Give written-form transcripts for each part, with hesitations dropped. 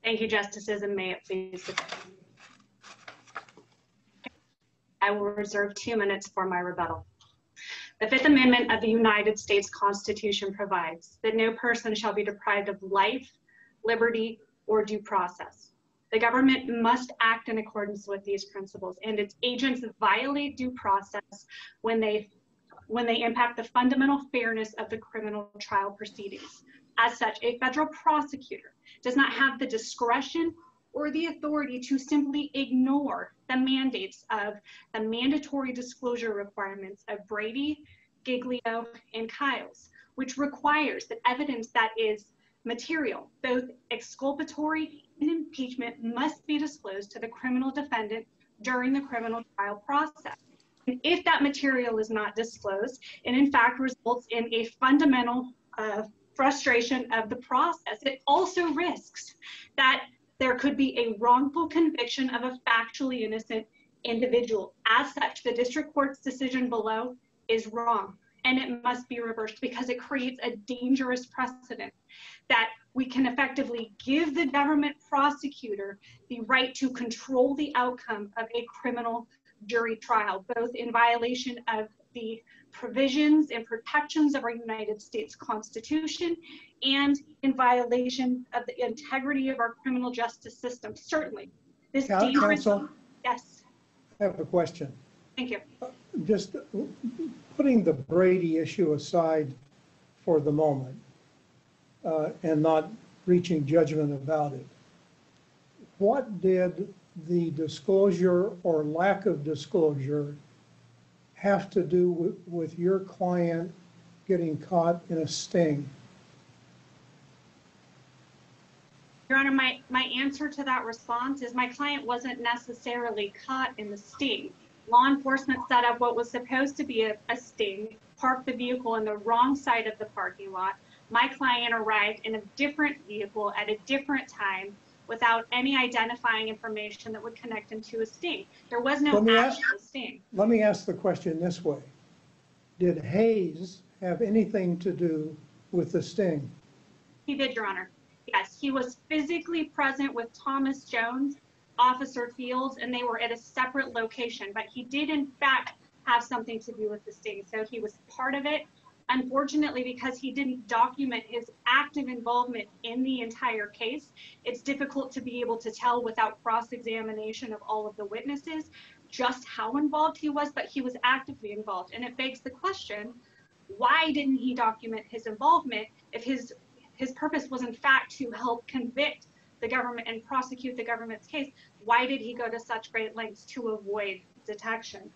Thank you, Justices, and may it please the Court. I will reserve 2 minutes for my rebuttal. The Fifth Amendment of the United States Constitution provides that no person shall be deprived of life, liberty, or due process. The government must act in accordance with these principles, and its agents violate due process when they impact the fundamental fairness of the criminal trial proceedings. As such, a federal prosecutor does not have the discretion or the authority to simply ignore the mandates of the mandatory disclosure requirements of Brady, Giglio, and Kiles, which requires that evidence that is material, both exculpatory and impeachment, must be disclosed to the criminal defendant during the criminal trial process. And if that material is not disclosed, it in fact results in a fundamental frustration of the process. It also risks that there could be a wrongful conviction of a factually innocent individual. As such, the district court's decision below is wrong, and it must be reversed because it creates a dangerous precedent that we can effectively give the government prosecutor the right to control the outcome of a criminal jury trial, both in violation of the provisions and protections of our United States Constitution and in violation of the integrity of our criminal justice system. Certainly, this dangerous— Counsel? Yes. I have a question. Thank you. Just putting the Brady issue aside for the moment and not reaching judgment about it, what did the disclosure or lack of disclosure have to do with your client getting caught in a sting? Your Honor, my answer to that response is my client wasn't necessarily caught in the sting. Law enforcement set up what was supposed to be a sting, parked the vehicle on the wrong side of the parking lot. My client arrived in a different vehicle at a different time without any identifying information that would connect him to a sting. There was no actual sting. Let me ask the question this way. Did Hayes have anything to do with the sting? He did, Your Honor. Yes, he was physically present with Thomas Jones, Officer Fields, and they were at a separate location, but he did in fact have something to do with the sting. So he was part of it. Unfortunately, because he didn't document his active involvement in the entire case, it's difficult to be able to tell without cross-examination of all of the witnesses just how involved he was, but he was actively involved. And it begs the question, why didn't he document his involvement if his purpose was in fact to help convict the government and prosecute the government's case? Why did he go to such great lengths to avoid detection?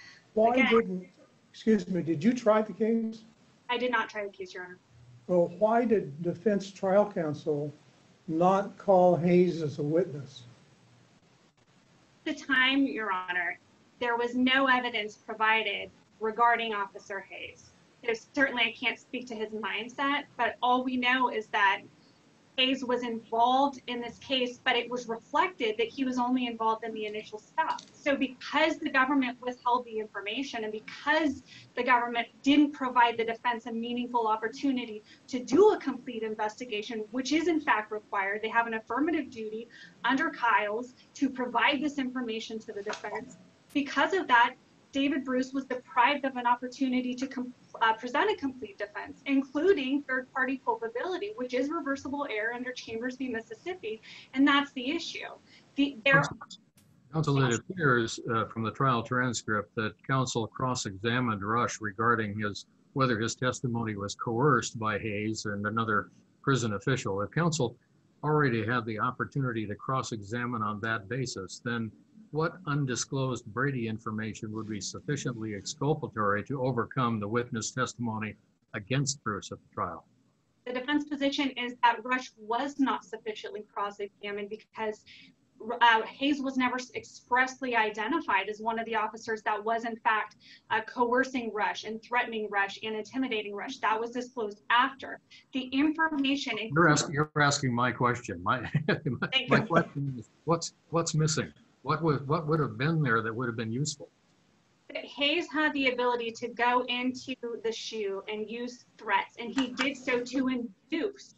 Excuse me, did you try the case? I did not try the case, Your Honor. Well, why did defense trial counsel not call Hayes as a witness? At the time, Your Honor, there was no evidence provided regarding Officer Hayes. Certainly, I can't speak to his mindset, but all we know is that Hayes was involved in this case, but it was reflected that he was only involved in the initial stop. So because the government withheld the information and because the government didn't provide the defense a meaningful opportunity to do a complete investigation, which is in fact required, they have an affirmative duty under Kiles to provide this information to the defense. Because of that, David Bruce was deprived of an opportunity to present a complete defense, including third-party culpability, which is reversible error under Chambers v. Mississippi, and that's the issue. Counsel, it appears from the trial transcript that counsel cross-examined Rush regarding whether his testimony was coerced by Hayes and another prison official. If counsel already had the opportunity to cross-examine on that basis, then what undisclosed Brady information would be sufficiently exculpatory to overcome the witness testimony against Bruce at the trial? The defense position is that Rush was not sufficiently cross-examined because Hayes was never expressly identified as one of the officers that was in fact coercing Rush and threatening Rush and intimidating Rush. That was disclosed after. The information— You're asking my question. My question is, what's missing? What would have been there that would have been useful? Hayes had the ability to go into the shoe and use threats, and he did so to induce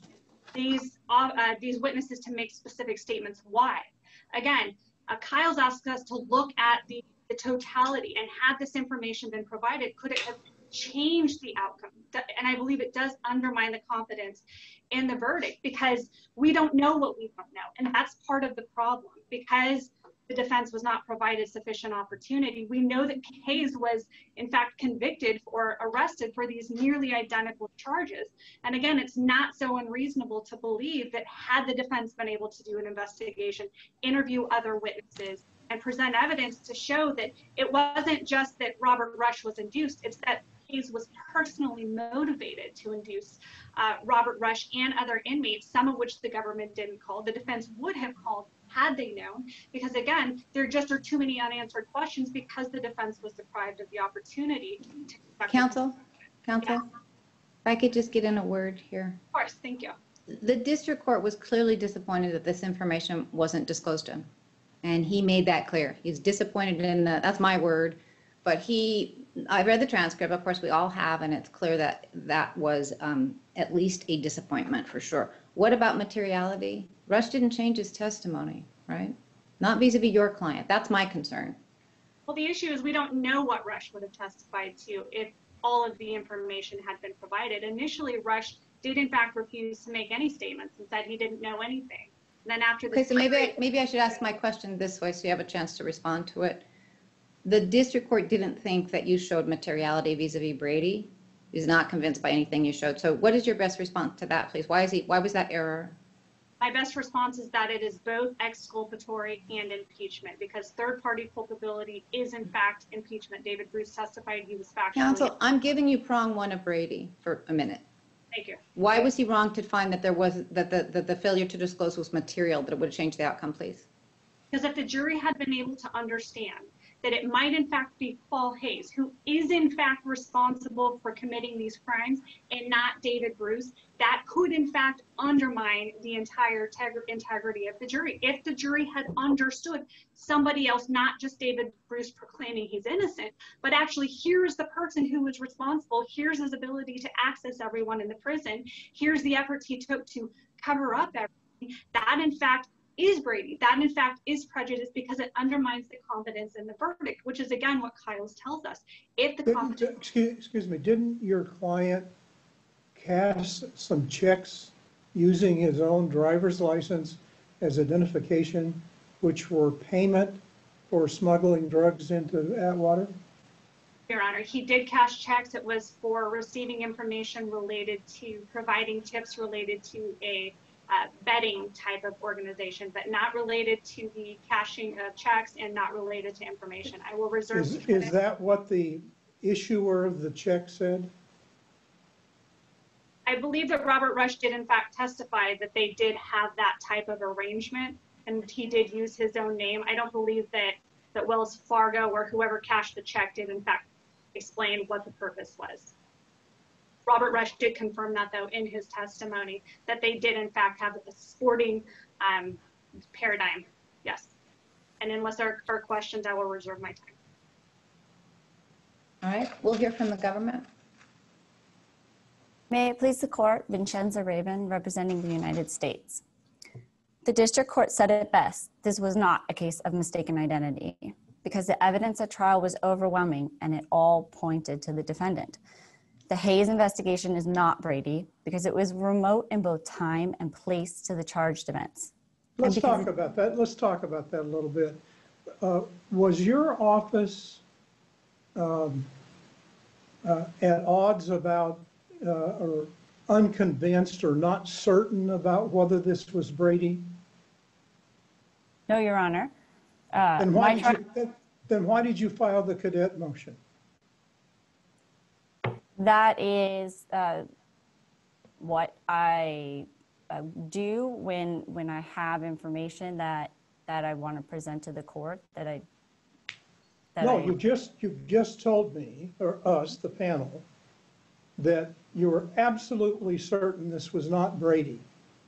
these witnesses to make specific statements. Why? Again, Kyle's asked us to look at the totality, and had this information been provided, could it have changed the outcome? And I believe it does undermine the confidence in the verdict, because we don't know what we don't know. And that's part of the problem. Because the defense was not provided sufficient opportunity, we know that Hayes was in fact convicted or arrested for these nearly identical charges. And again, it's not so unreasonable to believe that had the defense been able to do an investigation, interview other witnesses, and present evidence to show that it wasn't just that Robert Rush was induced, it's that Hayes was personally motivated to induce Robert Rush and other inmates, some of which the government didn't call. The defense would have called had they known, because again, there just are too many unanswered questions because the defense was deprived of the opportunity to conduct. Counsel, Yeah. if I could just get in a word here. Of course, thank you. The district court was clearly disappointed that this information wasn't disclosed to him. And he made that clear. He's disappointed in, that's my word, but I read the transcript, of course we all have, and it's clear that that was at least a disappointment for sure. What about materiality? Rush didn't change his testimony, right? Not vis-a-vis your client. That's my concern. Well, the issue is we don't know what Rush would have testified to if all of the information had been provided. Initially, Rush did in fact refuse to make any statements and said he didn't know anything. And then after Okay, so maybe I should ask my question this way so you have a chance to respond to it. The district court didn't think that you showed materiality vis-a-vis Brady. He's not convinced by anything you showed. So what is your best response to that, please? Why was that error? My best response is that it is both exculpatory and impeachment, because third-party culpability is in fact impeachment. David Bruce testified he was factually. Counsel, I'm giving you prong one of Brady for a minute. Thank you. Why was he wrong to find that the failure to disclose was material, that it would have changed the outcome, please? Because if the jury had been able to understand that it might in fact be Paul Hayes, who is in fact responsible for committing these crimes and not David Bruce, that could in fact undermine the entire integrity of the jury. If the jury had understood somebody else, not just David Bruce proclaiming he's innocent, but actually here's the person who was responsible, here's his ability to access everyone in the prison, here's the efforts he took to cover up everything, that in fact is Brady. That in fact is prejudice, because it undermines the confidence in the verdict, which is again what Kyle's tells us. If the excuse me, didn't your client cash some checks using his own driver's license as identification, which were payment for smuggling drugs into Atwater? Your Honor, he did cash checks. It was for receiving information related to providing tips related to a betting type of organization, but not related to the cashing of checks and not related to information. I will reserve. Is that what the issuer of the check said? I believe that Robert Rush did in fact testify that they did have that type of arrangement, and he did use his own name. I don't believe that Wells Fargo or whoever cashed the check did in fact explain what the purpose was. Robert Rush did confirm that, though, in his testimony, that they did, in fact, have a sporting paradigm. Yes. And unless there are questions, I will reserve my time. All right, we'll hear from the government. May it please the court, Vincenza Raven, representing the United States. The district court said it best. This was not a case of mistaken identity, because the evidence at trial was overwhelming and it all pointed to the defendant. The Hayes investigation is not Brady because it was remote in both time and place to the charged events. Let's talk about that. Let's talk about that a little bit. Was your office at odds about or unconvinced or not certain about whether this was Brady? No, Your Honor. Then why did you file the cadet motion? That is what I do when I have information that I want to present to the court. You just told me, or us, the panel, that you were absolutely certain this was not Brady.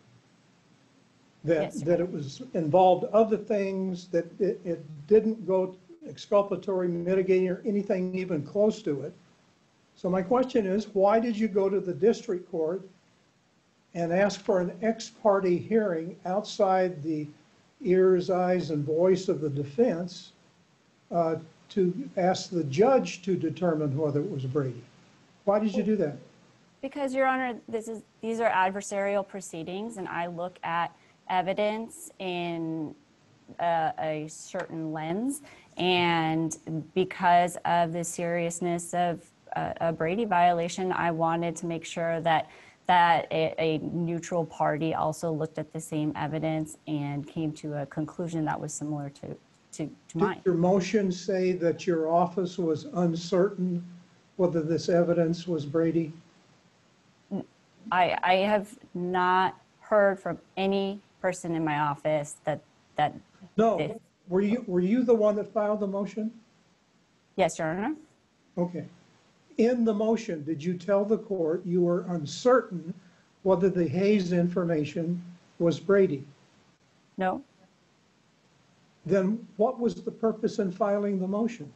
That it was involved other things, that it didn't go exculpatory, mitigating, or anything even close to it. So my question is, why did you go to the district court and ask for an ex parte hearing outside the ears, eyes, and voice of the defense to ask the judge to determine whether it was Brady? Why did you do that? Because, Your Honor, these are adversarial proceedings, and I look at evidence in a certain lens. And because of the seriousness of a Brady violation, I wanted to make sure that a neutral party also looked at the same evidence and came to a conclusion that was similar to mine. Did your motion say that your office was uncertain whether this evidence was Brady? I have not heard from any person in my office that No. this. Were you the one that filed the motion? Yes, Your Honor. Okay. In the motion, did you tell the court you were uncertain whether the Hayes information was Brady? No. Then what was the purpose in filing the motion?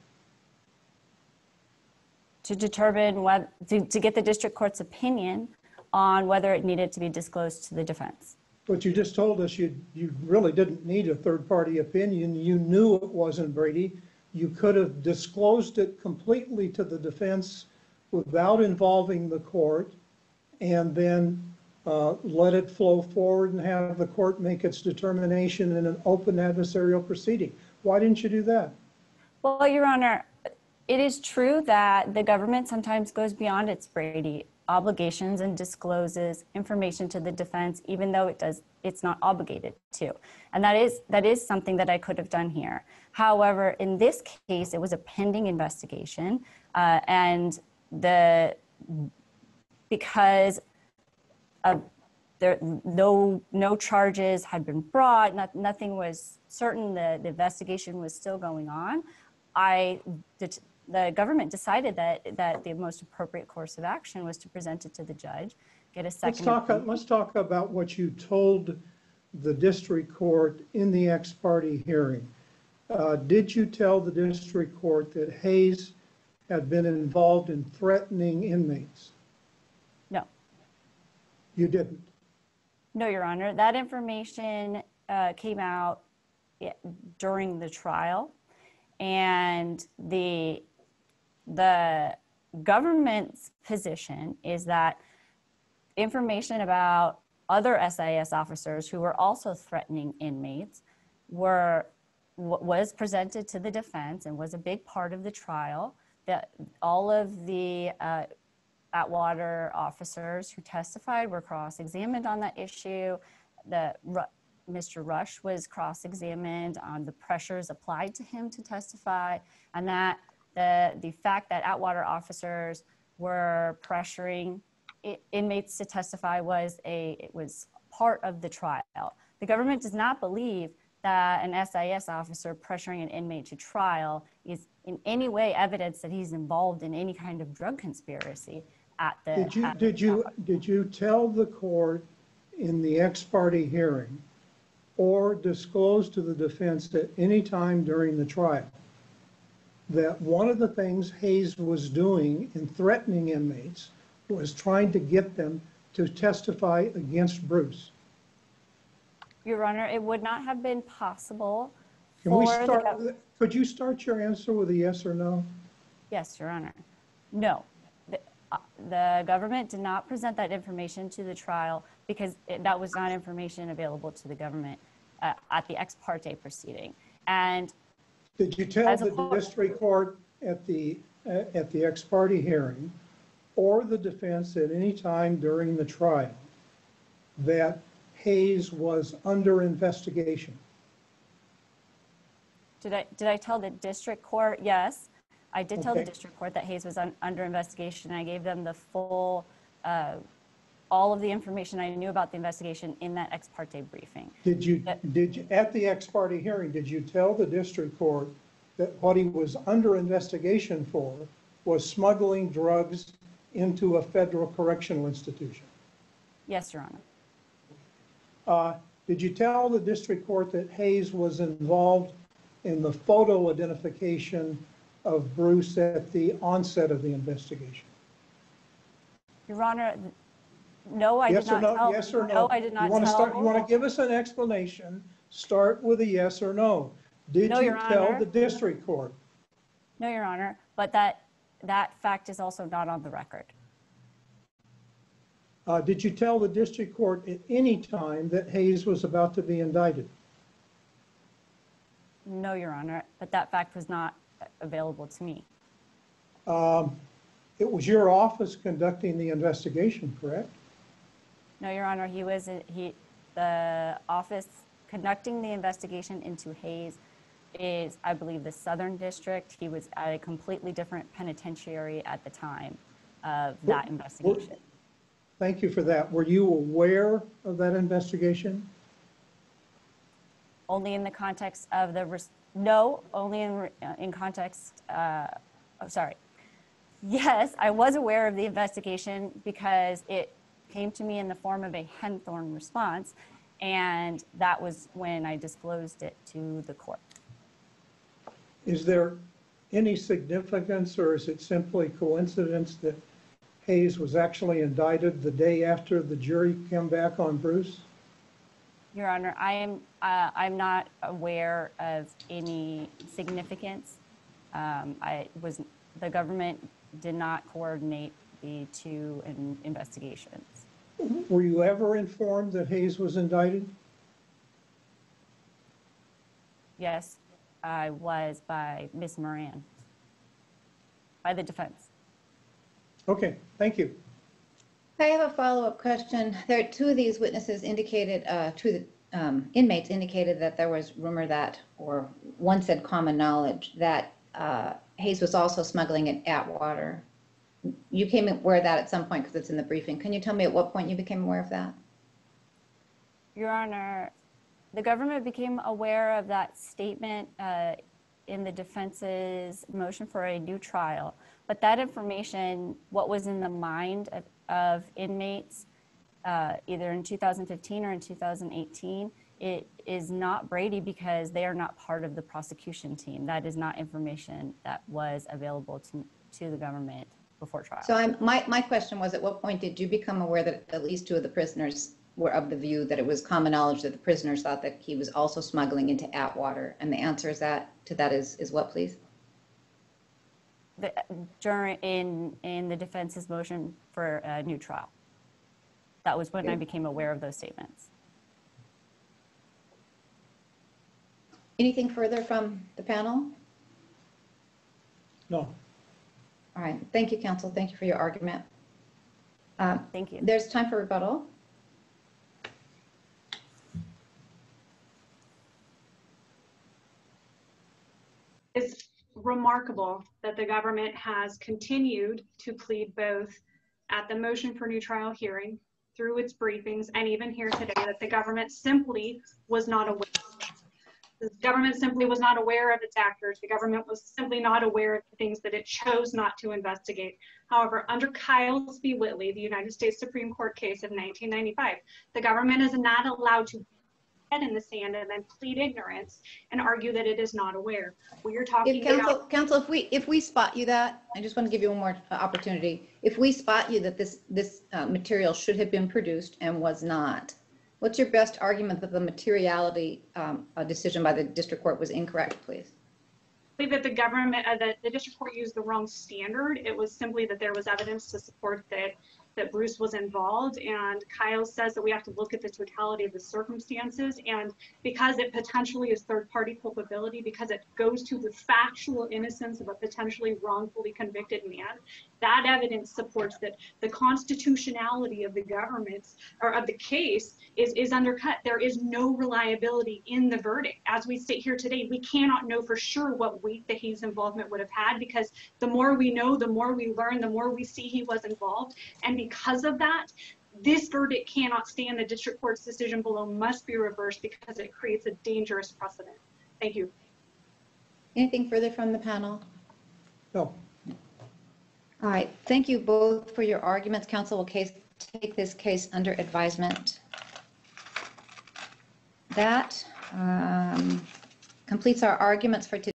To determine what to get the district court's opinion on whether it needed to be disclosed to the defense. But you just told us you really didn't need a third-party opinion. You knew it wasn't Brady. You could have disclosed it completely to the defense without involving the court, and then let it flow forward and have the court make its determination in an open adversarial proceeding. Why didn't you do that? Well, Your Honor, it is true that the government sometimes goes beyond its Brady obligations and discloses information to the defense, even though it's not obligated to. And that is something that I could have done here. However, in this case, it was a pending investigation, and because no charges had been brought, nothing was certain, the investigation was still going on. The government decided that the most appropriate course of action was to present it to the judge, get a second. Let's talk about what you told the district court in the ex parte hearing. Did you tell the district court that Hayes had been involved in threatening inmates? No. You didn't? No, Your Honor. That information came out during the trial, and the government's position is that information about other SIS officers who were also threatening inmates was presented to the defense and was a big part of the trial. That all of the Atwater officers who testified were cross-examined on that issue. Mr. Rush was cross-examined on the pressures applied to him to testify, and that the fact that Atwater officers were pressuring inmates to testify was part of the trial. The government does not believe that an SIS officer pressuring an inmate to trial is in any way evidence that he's involved in any kind of drug conspiracy. Did you tell the court in the ex parte hearing or disclose to the defense at any time during the trial that one of the things Hayes was doing in threatening inmates was trying to get them to testify against Bruce? Your Honor, it would not have been possible. Could you start your answer with a yes or no? Yes, Your Honor. No. The government did not present that information to the trial because that was not information available to the government at the ex parte proceeding. And did you tell the district court at the ex parte hearing or the defense at any time during the trial that Hayes was under investigation? Did I tell the district court? Yes, I did tell the district court that Hayes was under investigation. I gave them the full, all of the information I knew about the investigation in that ex parte briefing. Did you, at the ex parte hearing, did you tell the district court that what he was under investigation for was smuggling drugs into a federal correctional institution? Yes, Your Honor. Did you tell the district court that Hayes was involved in the photo identification of Bruce at the onset of the investigation? Your Honor, No, I did Yes or not no? tell. Yes or no? No, I did not You want to start, tell. you want to give us an explanation? Start with a yes or no. Did No, you Your tell Honor. the district court? No, Your Honor, but that fact is also not on the record. Did you tell the district court at any time that Hayes was about to be indicted? No, Your Honor, but that fact was not available to me. It was your office conducting the investigation, correct? No, Your Honor, the office conducting the investigation into Hayes is, I believe, the Southern District. He was at a completely different penitentiary at the time of that investigation. Thank you for that. Were you aware of that investigation? Only in the context of no, only in context, sorry. Yes, I was aware of the investigation because it came to me in the form of a Henthorne response, and that was when I disclosed it to the court. Is there any significance, or is it simply coincidence that Hayes was actually indicted the day after the jury came back on Bruce? Your Honor, I'm not aware of any significance. The government did not coordinate the two investigations. Were you ever informed that Hayes was indicted? Yes, I was by Ms. Moran, by the defense. Okay, thank you. I have a follow-up question. There are two of these witnesses indicated, inmates indicated that there was rumor that, or one said common knowledge, that Hayes was also smuggling in Atwater. You came aware of that at some point because it's in the briefing. Can you tell me at what point you became aware of that? Your Honor, the government became aware of that statement in the defense's motion for a new trial, but that information, what was in the mind of inmates, either in 2015 or in 2018, it is not Brady because they are not part of the prosecution team. That is not information that was available to the government before trial. So my question was, at what point did you become aware that at least two of the prisoners were of the view that it was common knowledge that the prisoners thought that he was also smuggling into Atwater? And the answer is is what, please? In the defense's motion for a new trial. That was when I became aware of those statements. Anything further from the panel? No. All right. Thank you, counsel. Thank you for your argument. Thank you. There's time for rebuttal. It's remarkable that the government has continued to plead both at the motion for new trial hearing, through its briefings, and even here today, that the government simply was not aware. The government simply was not aware of its actors. The government was simply not aware of the things that it chose not to investigate. However, under Kyles v. Whitley, the United States Supreme Court case of 1995, the government is not allowed to head in the sand and then plead ignorance and argue that it is not aware. We are talking about— Counsel, if we spot you that, I just want to give you one more opportunity. If we spot you that this material should have been produced and was not, what's your best argument that the materiality decision by the district court was incorrect, please? I believe that the government, the district court used the wrong standard. It was simply that there was evidence to support that Bruce was involved, and Kyle says that we have to look at the totality of the circumstances, and because it potentially is third-party culpability, because it goes to the factual innocence of a potentially wrongfully convicted man, that evidence supports that the constitutionality of the government's, or of the case, is undercut. There is no reliability in the verdict. As we sit here today, we cannot know for sure what weight that his involvement would have had, because the more we know, the more we learn, the more we see he was involved, and because of that, this verdict cannot stand. The district court's decision below must be reversed because it creates a dangerous precedent. Thank you. Anything further from the panel? No. All right. Thank you both for your arguments. Counsel will take this case under advisement. That completes our arguments for today.